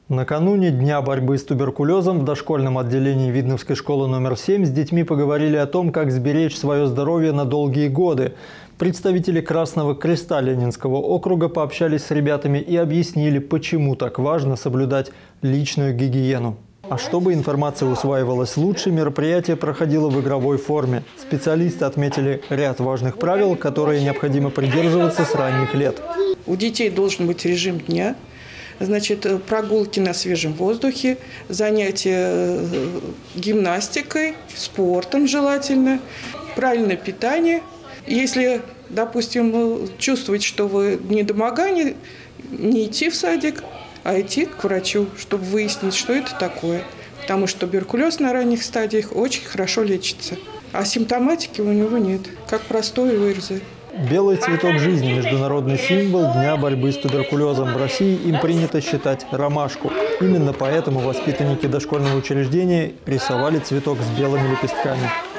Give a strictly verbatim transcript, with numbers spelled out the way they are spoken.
Накануне Дня борьбы с туберкулезом в дошкольном отделении Видновской школы номер семь с детьми поговорили о том, как сберечь свое здоровье на долгие годы. Представители Красного Креста Ленинского округа пообщались с ребятами и объяснили, почему так важно соблюдать личную гигиену. А чтобы информация усваивалась лучше, мероприятие проходило в игровой форме. Специалисты отметили ряд важных правил, которые необходимо придерживаться с ранних лет. У детей должен быть режим дня. Значит, прогулки на свежем воздухе, занятия гимнастикой, спортом желательно, правильное питание. Если, допустим, чувствуете, что вы недомогание, не идти в садик, а идти к врачу, чтобы выяснить, что это такое. Потому что туберкулез на ранних стадиях очень хорошо лечится, а симптоматики у него нет, как простой ОРЗ. Белый цветок жизни – международный символ Дня борьбы с туберкулезом. В России им принято считать ромашку. Именно поэтому воспитанники дошкольного учреждения рисовали цветок с белыми лепестками.